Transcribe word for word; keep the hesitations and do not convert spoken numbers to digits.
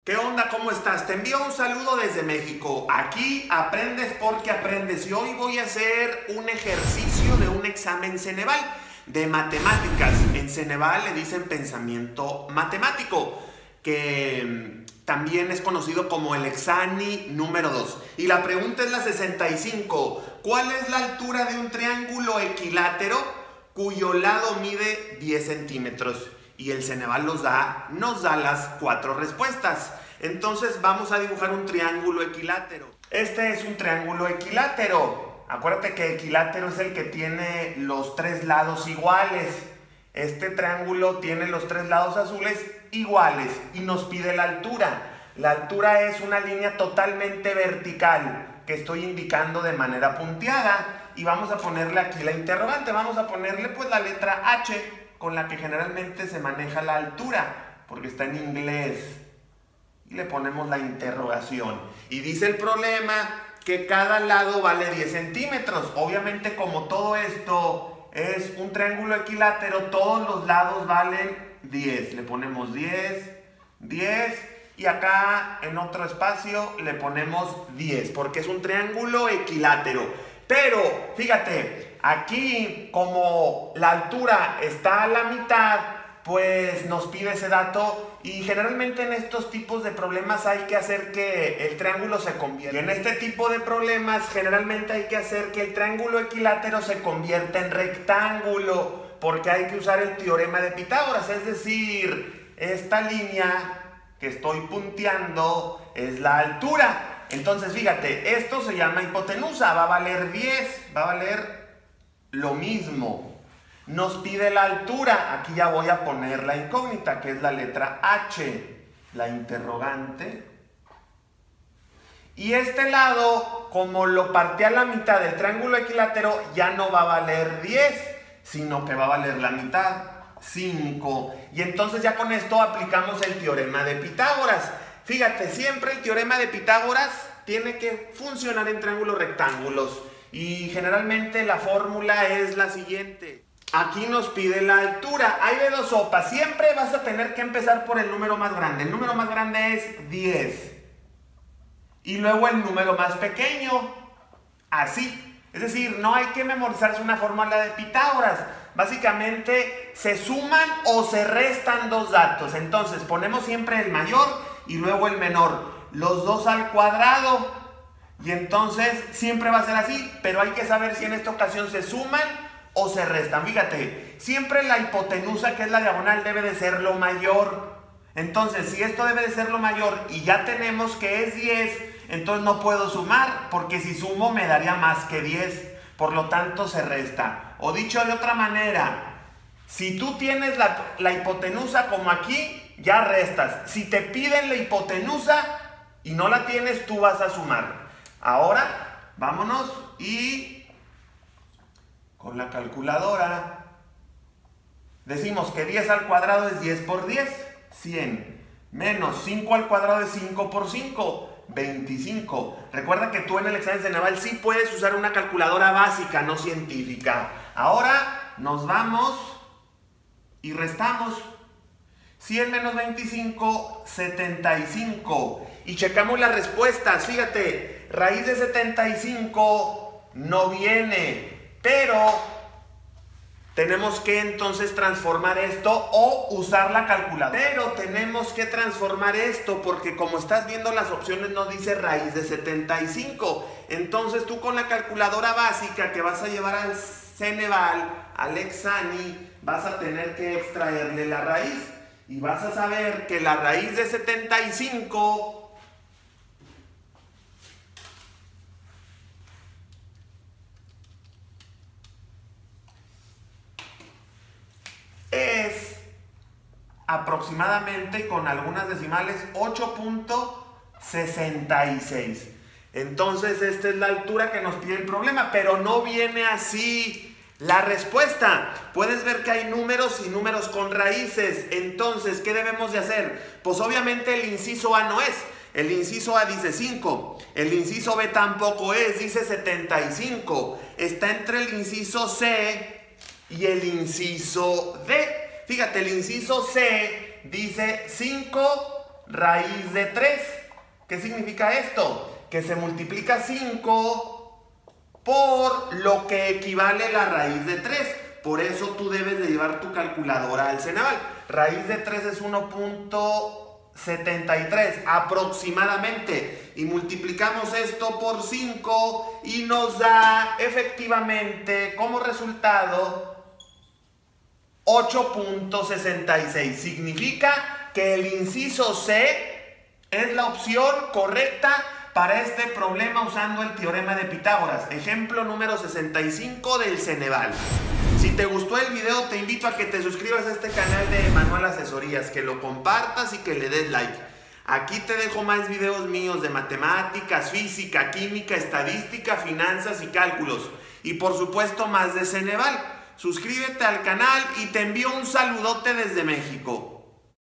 ¿Qué onda? ¿Cómo estás? Te envío un saludo desde México. Aquí aprendes porque aprendes y hoy voy a hacer un ejercicio de un examen Ceneval de matemáticas. En Ceneval le dicen pensamiento matemático, que también es conocido como el exani número dos. Y la pregunta es la sesenta y cinco. ¿Cuál es la altura de un triángulo equilátero cuyo lado mide diez centímetros? Y el Ceneval nos da, nos da las cuatro respuestas. Entonces vamos a dibujar un triángulo equilátero. Este es un triángulo equilátero. Acuérdate que equilátero es el que tiene los tres lados iguales. Este triángulo tiene los tres lados azules iguales y nos pide la altura. La altura es una línea totalmente vertical que estoy indicando de manera punteada. Y vamos a ponerle aquí la interrogante. Vamos a ponerle pues la letra H, con la que generalmente se maneja la altura, porque está en inglés. Y le ponemos la interrogación. Y dice el problema que cada lado vale diez centímetros. Obviamente, como todo esto es un triángulo equilátero, todos los lados valen diez. Le ponemos diez, diez, y acá en otro espacio le ponemos diez, porque es un triángulo equilátero. Pero, fíjate, aquí como la altura está a la mitad, pues nos pide ese dato y generalmente en estos tipos de problemas hay que hacer que el triángulo se convierta. Y en este tipo de problemas generalmente hay que hacer que el triángulo equilátero se convierta en rectángulo, porque hay que usar el teorema de Pitágoras, es decir, esta línea que estoy punteando es la altura. Entonces, fíjate, esto se llama hipotenusa, va a valer diez, va a valer lo mismo. Nos pide la altura, aquí ya voy a poner la incógnita, que es la letra H, la interrogante. Y este lado, como lo partí a la mitad del triángulo equilátero, ya no va a valer diez, sino que va a valer la mitad, cinco. Y entonces ya con esto aplicamos el teorema de Pitágoras. Fíjate, siempre el teorema de Pitágoras tiene que funcionar en triángulos rectángulos y generalmente la fórmula es la siguiente. Aquí nos pide la altura, hay de dos sopas, siempre vas a tener que empezar por el número más grande. El número más grande es diez y luego el número más pequeño, así. Es decir, no hay que memorizarse una fórmula de Pitágoras. Básicamente se suman o se restan dos datos. Entonces ponemos siempre el mayor y luego el menor, los dos al cuadrado, y entonces siempre va a ser así, pero hay que saber si en esta ocasión se suman o se restan. Fíjate, siempre la hipotenusa, que es la diagonal, debe de ser lo mayor. Entonces, si esto debe de ser lo mayor y ya tenemos que es diez, entonces no puedo sumar, porque si sumo me daría más que diez, por lo tanto se resta. O dicho de otra manera, si tú tienes la, la hipotenusa como aquí, ya restas. Si te piden la hipotenusa y no la tienes, tú vas a sumar. Ahora, vámonos y con la calculadora decimos que diez al cuadrado es diez por diez, cien. Menos cinco al cuadrado es cinco por cinco, veinticinco. Recuerda que tú en el examen Ceneval sí puedes usar una calculadora básica, no científica. Ahora nos vamos y restamos. cien menos veinticinco, setenta y cinco. Y checamos las respuestas. Fíjate, raíz de setenta y cinco no viene, pero tenemos que entonces transformar esto o usar la calculadora. Pero tenemos que transformar esto porque como estás viendo las opciones no dice raíz de setenta y cinco. Entonces tú con la calculadora básica que vas a llevar al Ceneval, al exani, vas a tener que extraerle la raíz. Y vas a saber que la raíz de setenta y cinco es aproximadamente, con algunas decimales, ocho punto sesenta y seis. Entonces esta es la altura que nos pide el problema, pero no viene así la respuesta. Puedes ver que hay números y números con raíces. Entonces, ¿qué debemos de hacer? Pues obviamente el inciso A no es. El inciso A dice cinco. El inciso B tampoco es, dice setenta y cinco. Está entre el inciso C y el inciso D. Fíjate, el inciso C dice cinco raíz de tres. ¿Qué significa esto? Que se multiplica cinco por lo que equivale la raíz de tres. Por eso tú debes de llevar tu calculadora al Ceneval. Raíz de tres es uno punto setenta y tres aproximadamente. Y multiplicamos esto por cinco y nos da efectivamente como resultado ocho punto sesenta y seis. Significa que el inciso C es la opción correcta para este problema usando el teorema de Pitágoras. Ejemplo número sesenta y cinco del Ceneval. Si te gustó el video, te invito a que te suscribas a este canal de Manual Asesorías, que lo compartas y que le des like. Aquí te dejo más videos míos de matemáticas, física, química, estadística, finanzas y cálculos. Y por supuesto más de Ceneval. Suscríbete al canal y te envío un saludote desde México.